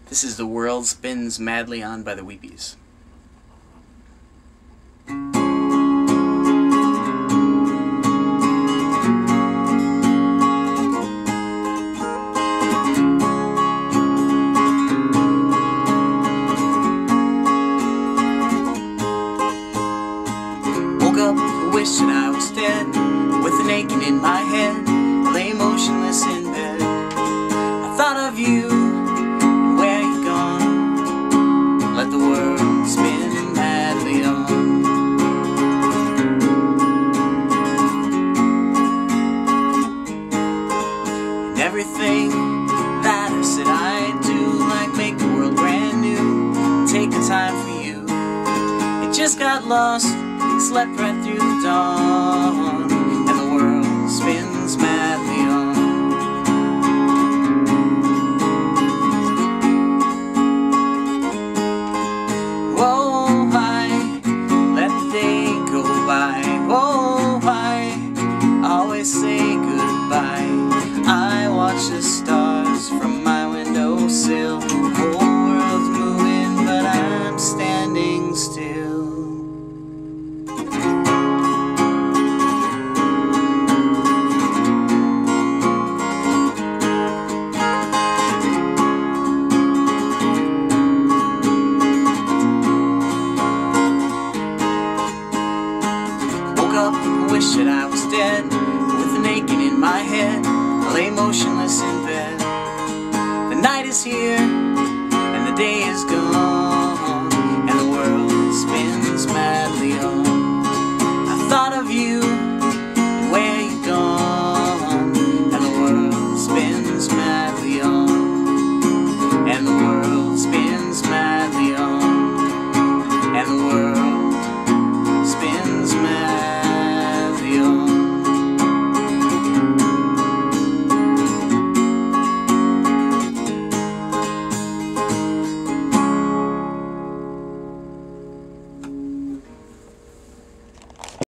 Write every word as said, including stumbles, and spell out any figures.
This is The World Spins Madly On by the Weepies. Woke up, wishing I was dead, with an aching in my head, lay motionless in bed. I thought of you, and where you gone? Let the world spin madly on. And everything that I said I'd do, like make the world brand new, take the time for you, it just got lost. Slept right through the dawn, and the world spins madly on. Whoa, I let the day go by. Whoa, I always say goodbye. I watch the stars from my windowsill. The whole world's moving, but I'm standing still. Wish that I was dead, with an aching in my head, I lay motionless in bed. The night is here,